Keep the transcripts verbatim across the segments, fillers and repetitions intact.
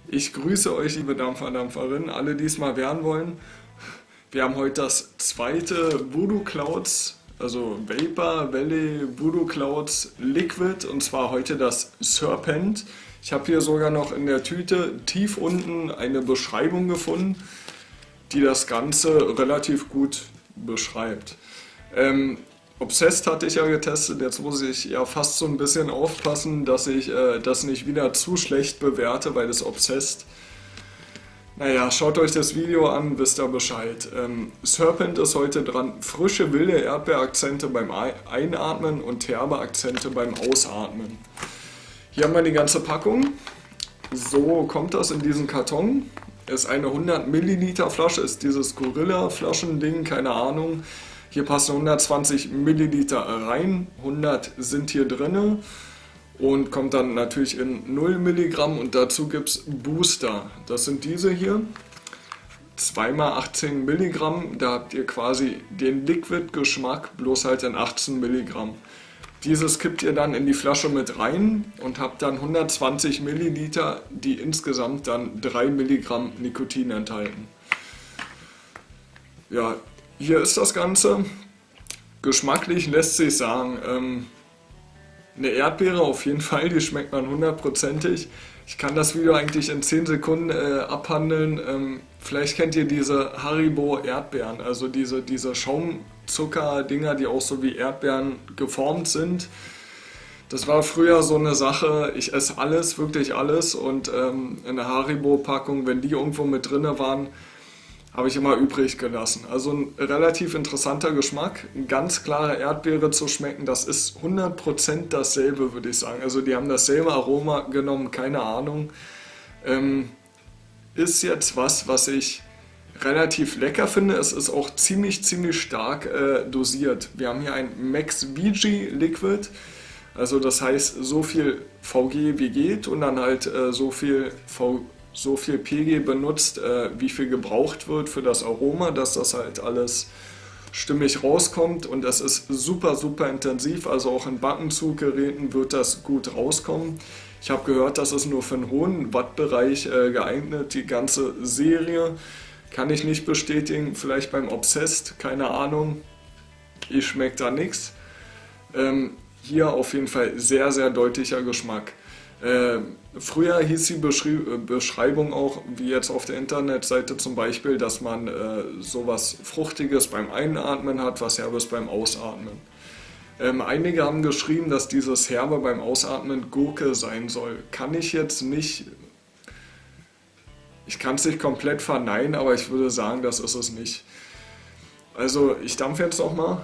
Ich grüße euch, liebe Dampfer, Dampferinnen, alle, die es mal werden wollen. Wir haben heute das zweite Voodoo Clouds, also Vapor Valley Voodoo Clouds Liquid, und zwar heute das Serpent. Ich habe hier sogar noch in der Tüte tief unten eine Beschreibung gefunden, die das Ganze relativ gut beschreibt. Ähm, Obsessed hatte ich ja getestet, jetzt muss ich ja fast so ein bisschen aufpassen, dass ich äh, das nicht wieder zu schlecht bewerte, weil das Obsessed... Naja, schaut euch das Video an, wisst ihr Bescheid. Ähm, Serpent ist heute dran, frische wilde Erdbeerakzente beim Einatmen und herbe Akzente beim Ausatmen. Hier haben wir die ganze Packung. So kommt das in diesen Karton. Ist eine hundert Milliliter Flasche, ist dieses Gorilla-Flaschending, keine Ahnung. Hier passen hundertzwanzig Milliliter rein, hundert sind hier drinne und kommt dann natürlich in null Milligramm, und dazu gibt es Booster. Das sind diese hier, zwei mal achtzehn Milligramm, da habt ihr quasi den Liquid-Geschmack, bloß halt in achtzehn Milligramm. Dieses kippt ihr dann in die Flasche mit rein und habt dann hundertzwanzig Milliliter, die insgesamt dann drei Milligramm Nikotin enthalten. Ja, hier ist das Ganze. Geschmacklich lässt sich sagen, ähm, eine Erdbeere auf jeden Fall, die schmeckt man hundertprozentig. Ich kann das Video eigentlich in zehn Sekunden äh, abhandeln. Ähm, vielleicht kennt ihr diese Haribo Erdbeeren, also diese, diese Schaumzucker-Dinger, die auch so wie Erdbeeren geformt sind. Das war früher so eine Sache, ich esse alles, wirklich alles, und ähm, in der Haribo-Packung, wenn die irgendwo mit drin waren, habe ich immer übrig gelassen. Also ein relativ interessanter Geschmack, eine ganz klare Erdbeere zu schmecken, das ist hundert Prozent dasselbe, würde ich sagen. Also die haben dasselbe Aroma genommen, keine Ahnung. Ähm, ist jetzt was, was ich relativ lecker finde. Es ist auch ziemlich, ziemlich stark äh, dosiert. Wir haben hier ein Max V G Liquid, also das heißt so viel V G wie geht und dann halt äh, so viel V G so viel P G benutzt, äh, wie viel gebraucht wird für das Aroma, dass das halt alles stimmig rauskommt, und es ist super, super intensiv, also auch in Backenzuggeräten wird das gut rauskommen. Ich habe gehört, das ist nur für einen hohen Wattbereich äh, geeignet, die ganze Serie. Kann ich nicht bestätigen, vielleicht beim Obsessed, keine Ahnung, ich schmecke da nichts. Ähm, hier auf jeden Fall sehr, sehr deutlicher Geschmack. Äh, früher hieß die Beschri Beschreibung auch, wie jetzt auf der Internetseite zum Beispiel, dass man äh, sowas Fruchtiges beim Einatmen hat, was Herbes beim Ausatmen. Ähm, einige haben geschrieben, dass dieses Herbe beim Ausatmen Gurke sein soll. Kann ich jetzt nicht, ich kann es nicht komplett verneinen, aber ich würde sagen, das ist es nicht. Also ich dampfe jetzt noch mal.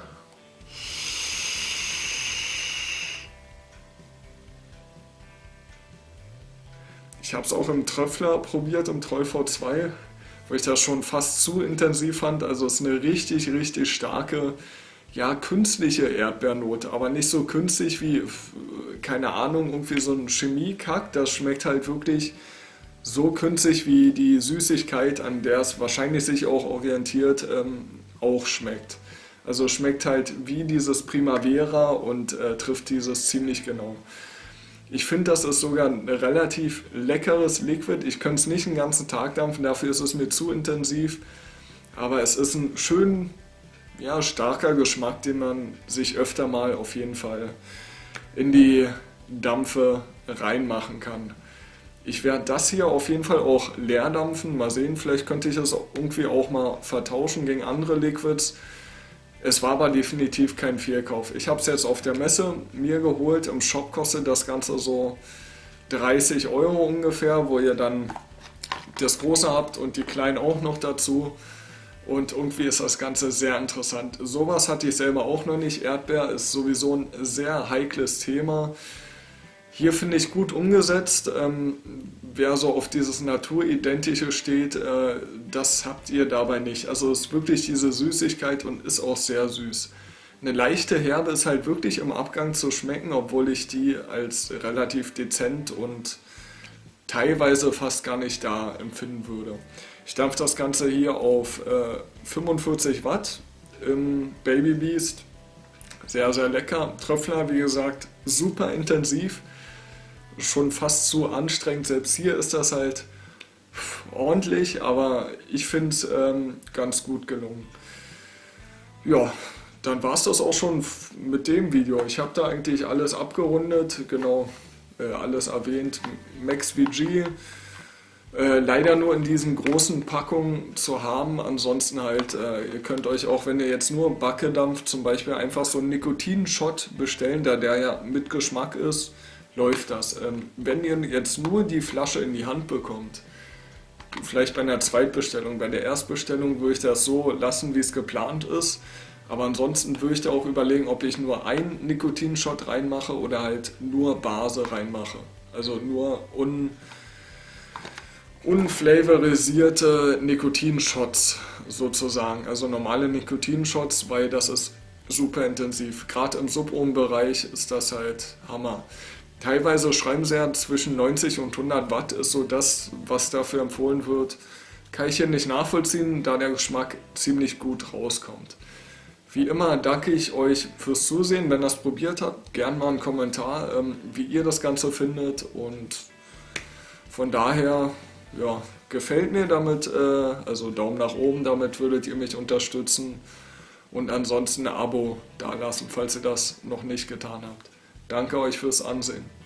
Ich habe es auch im Tröffler probiert, im Troll V zwei, weil ich das schon fast zu intensiv fand. Also es ist eine richtig, richtig starke, ja, künstliche Erdbeernote, aber nicht so künstlich wie, keine Ahnung, irgendwie so ein Chemiekack. Das schmeckt halt wirklich so künstlich, wie die Süßigkeit, an der es wahrscheinlich sich auch orientiert, ähm, auch schmeckt. Also schmeckt halt wie dieses Primavera und äh, trifft dieses ziemlich genau. Ich finde, das ist sogar ein relativ leckeres Liquid. Ich könnte es nicht den ganzen Tag dampfen, dafür ist es mir zu intensiv. Aber es ist ein schön, ja, starker Geschmack, den man sich öfter mal auf jeden Fall in die Dampfe reinmachen kann. Ich werde das hier auf jeden Fall auch leer dampfen. Mal sehen, vielleicht könnte ich es irgendwie auch mal vertauschen gegen andere Liquids. Es war aber definitiv kein Fehlkauf. Ich habe es jetzt auf der Messe mir geholt. Im Shop kostet das Ganze so dreißig Euro ungefähr, wo ihr dann das große habt und die kleinen auch noch dazu. Und irgendwie ist das Ganze sehr interessant. Sowas hatte ich selber auch noch nicht. Erdbeer ist sowieso ein sehr heikles Thema. Hier finde ich gut umgesetzt. Ähm, wer so auf dieses Naturidentische steht, äh, das habt ihr dabei nicht. Also es ist wirklich diese Süßigkeit und ist auch sehr süß. Eine leichte Herbe ist halt wirklich im Abgang zu schmecken, obwohl ich die als relativ dezent und teilweise fast gar nicht da empfinden würde. Ich dampfe das Ganze hier auf äh, fünfundvierzig Watt im Baby Beast. Sehr, sehr lecker. Tröffler, wie gesagt, super intensiv. Schon fast zu anstrengend. Selbst hier ist das halt ordentlich, aber ich finde es ähm, ganz gut gelungen. Ja, dann war es das auch schon mit dem Video. Ich habe da eigentlich alles abgerundet, genau, äh, alles erwähnt. MaxVG, äh, leider nur in diesen großen Packungen zu haben. Ansonsten halt, äh, ihr könnt euch auch, wenn ihr jetzt nur Backedampf zum Beispiel, einfach so einen Nikotinshot bestellen, da der ja mit Geschmack ist, läuft das. Ähm, wenn ihr jetzt nur die Flasche in die Hand bekommt, vielleicht bei einer Zweitbestellung, bei der Erstbestellung würde ich das so lassen, wie es geplant ist. Aber ansonsten würde ich da auch überlegen, ob ich nur einen Nikotinshot reinmache oder halt nur Base reinmache. Also nur un, unflavorisierte Nikotinshots sozusagen. Also normale Nikotinshots, weil das ist super intensiv. Gerade im Subohrenbereich ist das halt Hammer. Teilweise schreiben sie ja, zwischen neunzig und hundert Watt ist so das, was dafür empfohlen wird. Kann ich hier nicht nachvollziehen, da der Geschmack ziemlich gut rauskommt. Wie immer danke ich euch fürs Zusehen. Wenn ihr das probiert habt, gern mal einen Kommentar, ähm, wie ihr das Ganze findet. Und von daher, ja, gefällt mir damit, äh, also Daumen nach oben, damit würdet ihr mich unterstützen. Und ansonsten ein Abo dalassen, falls ihr das noch nicht getan habt. Danke euch fürs Ansehen.